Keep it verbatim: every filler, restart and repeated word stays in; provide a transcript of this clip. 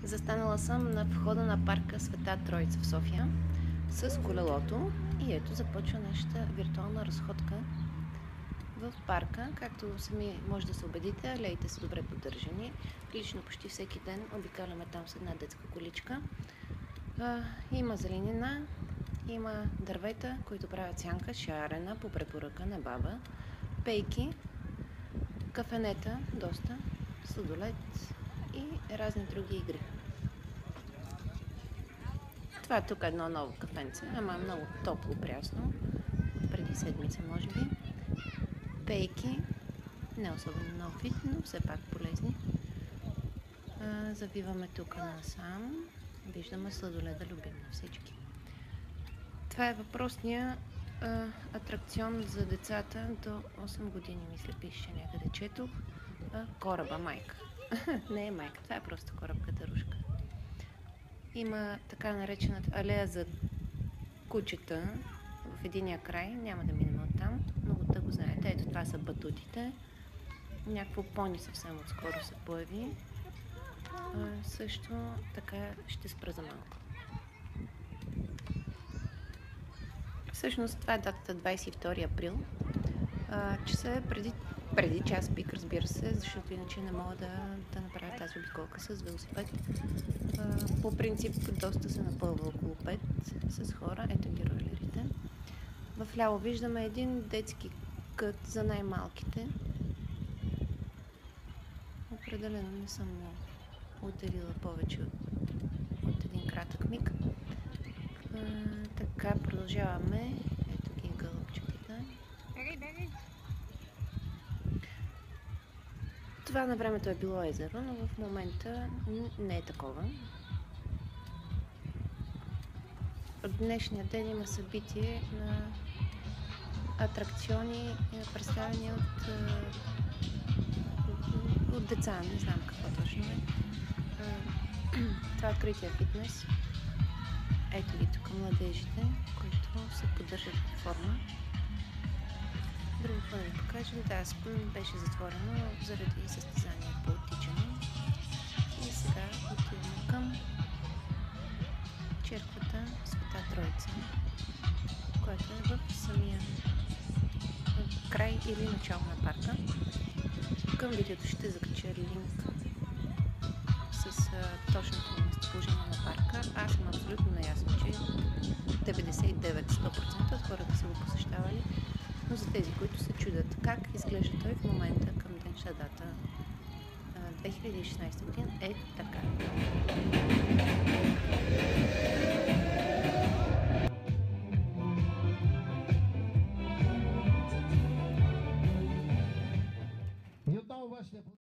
Застанала съм на входа на парка Света Троица в София с колелото и ето започва нашата виртуална разходка в парка. Както сами може да се убедите, алеите са добре поддържани. Лично почти всеки ден обикаляме там с една детска количка. А, има зеленина, има дървета, които правят сянка, шарена по препоръка на баба, пейки, кафенета, доста, сладолед и разни други игри. Това е тук едно ново кафенце, ама е много топло, прясно, преди седмица може би. Пейки, не особено много вид, но все пак полезни. А, завиваме тук насам, виждаме сладоледа, любим на всички. Това е въпросния а, атракцион за децата до осем години, мисля, пише някъде, четох. А, кораба майка. Не е майка, това е просто корабката рушка. Има така наречената алея за кучета в единия край, няма да минем оттам, много да го знаете. Ето това са батутите. Някакво пони съвсем отскоро се появи. А, също така ще спра за малко. Всъщност това е датата двадесет и втори април. А, часа е преди, преди час пик, разбира се, защото иначе не мога да, да направя тази обиколка с велосипед. А, по принцип доста се напълва около пет с хора. Ето ги ролерите. В ляво виждаме един детски кът за най-малките. Определено не съм му отделила повече от, от един кратък миг. А, така, продължаваме. Ето ги гълъбчетите. Това на времето е било езеро, но в момента не е такова. От днешния ден има събитие на атракциони, представени от, от деца, не знам какво точно е. Това е открития фитнес. Ето ги тук младежите, които се поддържат в форма. Друго какво да ви покажем. Да, спън беше затворено заради състезание по оттичане. И сега отиваме към черквата Света Троица, която е в самия край или начало на парка. Към видеото ще закача линк с а, точното местоположение на парка. Аз съм абсолютно наясно, че деветдесет и девет до сто процента от хората са го посещавали, но за тези, които се чудят как изглежда той в момента към днешна дата две хиляди и шестнадесета година, е така.